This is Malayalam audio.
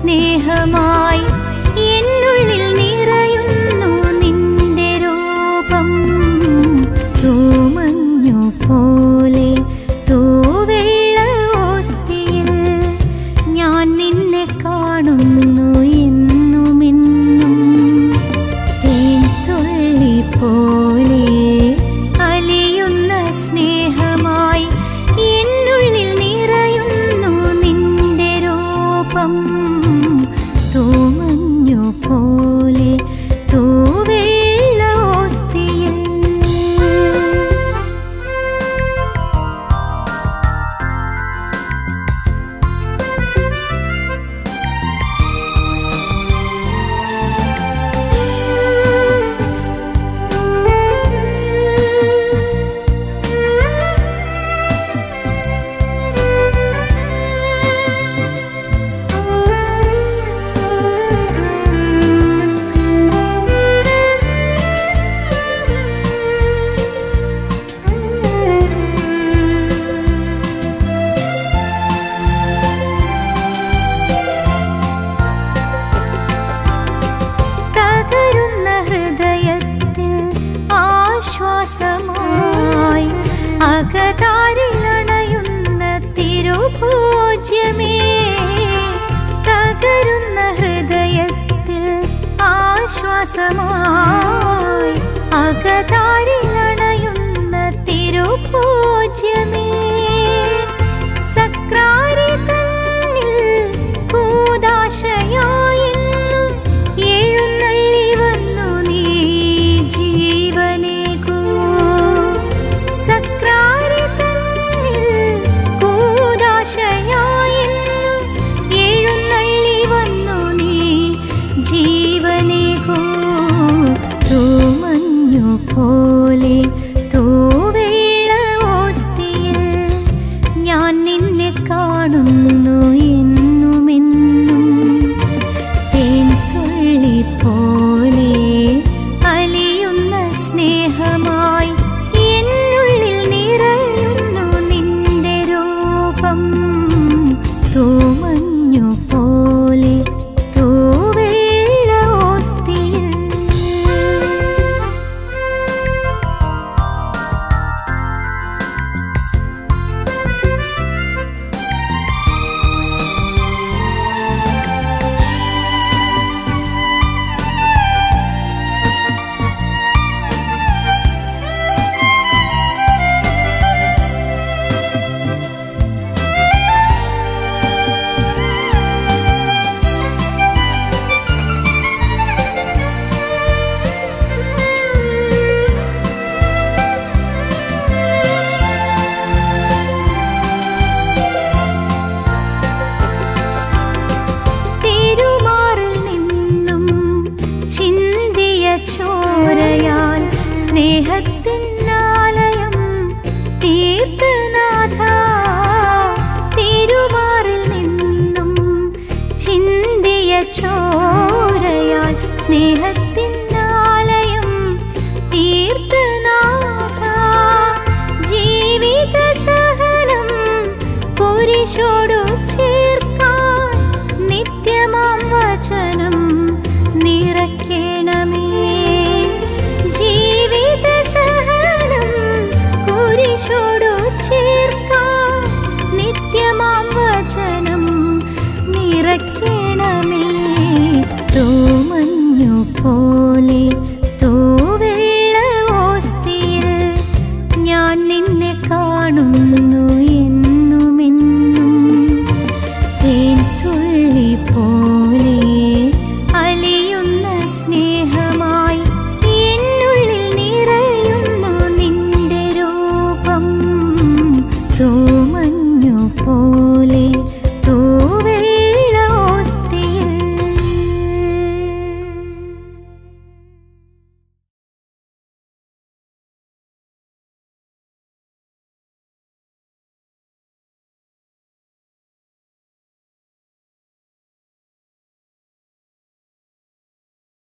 സ്നേഹമായി എന്നുള്ളിൽ നിറയുന്നു നിന്റെ രൂപം. തൂമഞ്ഞു പോലെ തൂവെള്ള ഓസ്തിയിൽ ഞാൻ നിന്നെ കാണുന്നു എന്നുമെന്നും. തേൻതുള്ളി പോലെ അലിയുന്ന സ്നേഹമായി എന്നുള്ളിൽ നിറയുന്നു നിന്റെ രൂപം. തൂമഞ്ഞു പോലെ തൂവെള്ള ഓസ്തിയിൽ. തകരുന്ന ഹൃദയത്തിൽ ആശ്വാസമായി അകതാരിലണയുന്ന തിരുഭോജ്യമേ. തകരുന്ന ഹൃദയത്തിൽ ആശ്വാസമായി അകതാരിലണയുന്ന തിരുഭോജ്യമേ. സക്രാരി തന്നിൽ കൂദാശയായെന്നും എഴുന്നള്ളി വന്നു നീ ജീവനേകൂ. സക്രാരി തന്നിൽ കൂദാശയായെന്നും എഴുന്നള്ളി വന്നു നീ ജീവനേകൂ. തൂമഞ്ഞു പോലെ തൂവെള്ള ഓസ്തിയിൽ ഞാൻ നിന്നെ കാണുന്നു എന്നുമെന്നും. തേൻതുള്ളി പോലെ അലിയുന്ന സ്നേഹമായി എന്നുള്ളിൽ നിറയുന്നു നിന്റെ രൂപം. തൂമഞ്ഞു പോലെ തൂവെള്ള ഓസ്തിയിൽ. തിരുമാറിൽ നിന്നും ചിന്തിയ ചോരയാൽ സ്നേഹത്തിൻ